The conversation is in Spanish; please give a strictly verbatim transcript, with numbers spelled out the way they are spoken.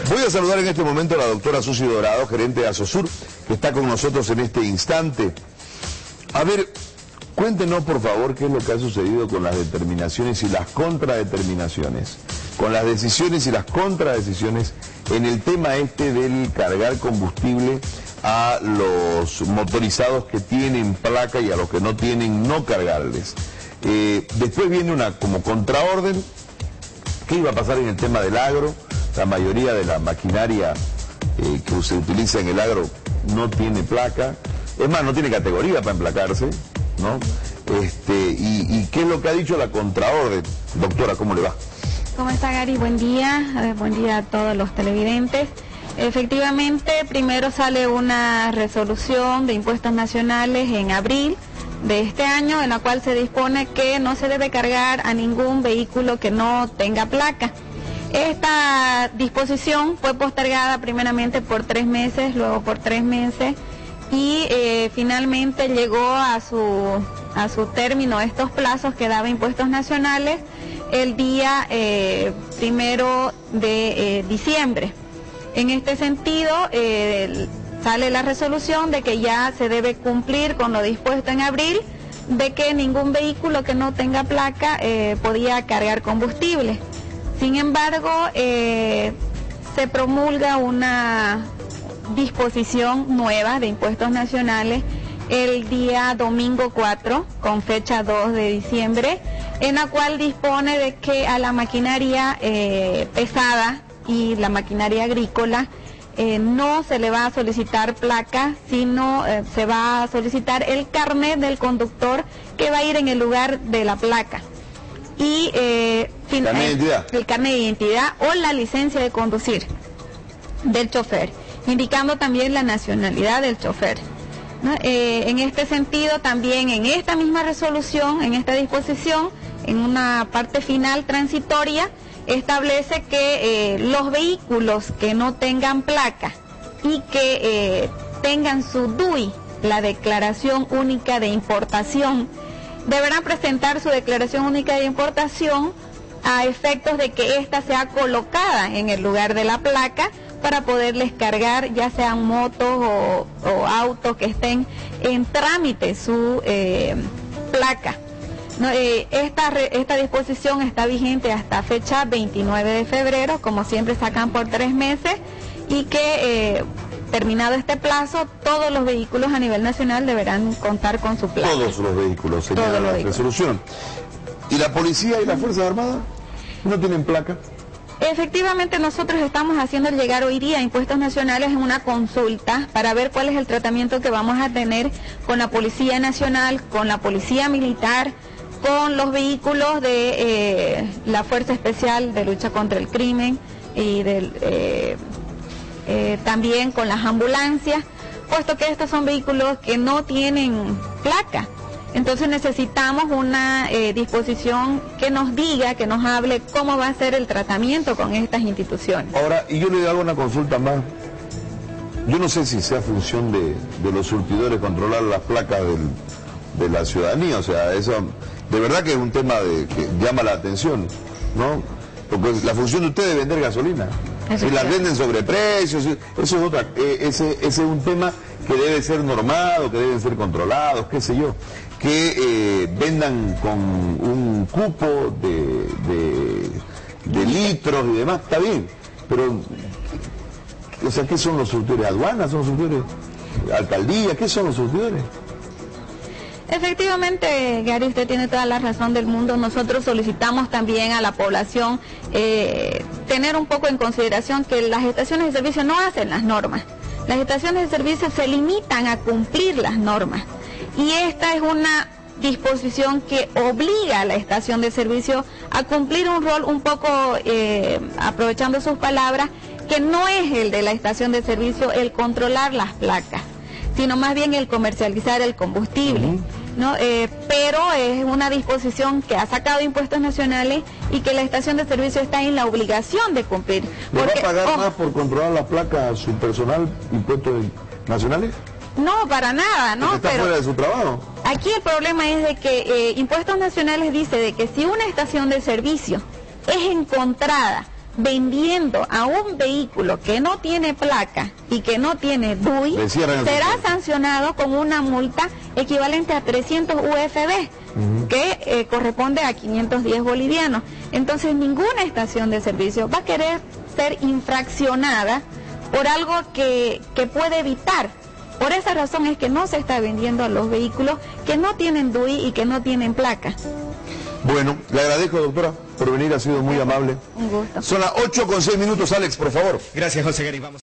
Voy a saludar en este momento a la doctora Susi Dorado, gerente de Asosur, que está con nosotros en este instante. A ver, cuéntenos por favor qué es lo que ha sucedido con las determinaciones y las contradeterminaciones, con las decisiones y las contradecisiones en el tema este del cargar combustible a los motorizados que tienen placa y a los que no tienen no cargarles. Eh, después viene una como contraorden. ¿Qué iba a pasar en el tema del agro? La mayoría de la maquinaria eh, que se utiliza en el agro no tiene placa, es más, no tiene categoría para emplacarse, ¿no? Este, y, y ¿qué es lo que ha dicho la contraorden? Doctora, ¿cómo le va? ¿Cómo está, Gary? Buen día, eh, buen día a todos los televidentes. Efectivamente, primero sale una resolución de impuestos nacionales en abril de este año, en la cual se dispone que no se debe cargar a ningún vehículo que no tenga placa. Esta disposición fue postergada primeramente por tres meses, luego por tres meses y eh, finalmente llegó a su, a su término estos plazos que daba impuestos nacionales el día eh, primero de eh, diciembre. En este sentido, eh, sale la resolución de que ya se debe cumplir con lo dispuesto en abril, de que ningún vehículo que no tenga placa eh, podía cargar combustible. Sin embargo, eh, se promulga una disposición nueva de impuestos nacionales el día domingo cuatro, con fecha dos de diciembre, en la cual dispone de que a la maquinaria eh, pesada y la maquinaria agrícola eh, no se le va a solicitar placa, sino eh, se va a solicitar el carnet del conductor que va a ir en el lugar de la placa. Y eh, fin, ¿Carnet de identidad? el carnet de identidad o la licencia de conducir del chofer, indicando también la nacionalidad del chofer, ¿no? Eh, en este sentido, también en esta misma resolución, en esta disposición, en una parte final transitoria, establece que eh, los vehículos que no tengan placa y que eh, tengan su D U I, la declaración única de importación, deberán presentar su declaración única de importación a efectos de que ésta sea colocada en el lugar de la placa para poderles cargar, ya sean motos o, o autos que estén en trámite su eh, placa. No, eh, esta, esta disposición está vigente hasta fecha veintinueve de febrero, como siempre sacan por tres meses, y que eh, terminado este plazo, todos los vehículos a nivel nacional deberán contar con su placa. Todos los vehículos, señala Todos los la vehículos. resolución. ¿Y la policía y las Fuerzas Armadas no tienen placa? Efectivamente, nosotros estamos haciendo llegar hoy día a impuestos nacionales en una consulta para ver cuál es el tratamiento que vamos a tener con la Policía Nacional, con la Policía Militar, con los vehículos de eh, la Fuerza Especial de Lucha contra el Crimen y del, eh, eh, también con las ambulancias, puesto que estos son vehículos que no tienen placa. Entonces necesitamos una eh, disposición que nos diga, que nos hable cómo va a ser el tratamiento con estas instituciones. Ahora, y yo le hago una consulta más. Yo no sé si sea función de, de los surtidores controlar las placas del, de la ciudadanía, o sea, eso de verdad que es un tema de, que llama la atención, ¿no? Porque la función de ustedes es vender gasolina. Si las venden sobre precios, eso es otra, eh, ese, ese es un tema que debe ser normado, que deben ser controlados, qué sé yo, que eh, vendan con un cupo de, de, de litros y demás, está bien, pero, o sea, ¿qué son los surtidores? ¿Aduanas? ¿Son los surtidores? ¿Alcaldía? ¿Qué son los surtidores? Efectivamente, Gary, usted tiene toda la razón del mundo. Nosotros solicitamos también a la población eh, tener un poco en consideración que las estaciones de servicio no hacen las normas. Las estaciones de servicio se limitan a cumplir las normas. Y esta es una disposición que obliga a la estación de servicio a cumplir un rol un poco, eh, aprovechando sus palabras, que no es el de la estación de servicio el controlar las placas, sino más bien el comercializar el combustible. Uh-huh. ¿No? Eh, pero es una disposición que ha sacado impuestos nacionales y que la estación de servicio está en la obligación de cumplir. ¿Le porque, va a pagar oh, más por controlar la placa a su personal impuestos nacionales? No, para nada, ¿no? ¿Está pero fuera de su trabajo? Aquí el problema es de que eh, Impuestos Nacionales dice de que si una estación de servicio es encontrada vendiendo a un vehículo que no tiene placa y que no tiene D U I, será sancionado con una multa equivalente a trescientos U F B, uh-huh. que eh, corresponde a quinientos diez bolivianos. Entonces ninguna estación de servicio va a querer ser infraccionada por algo que, que puede evitar. Por esa razón es que no se está vendiendo a los vehículos que no tienen D U I y que no tienen placa. Bueno, le agradezco, doctora, por venir, ha sido muy amable. Un gusto. Son las ocho con seis minutos, Alex, por favor. Gracias, José Gary. Vamos.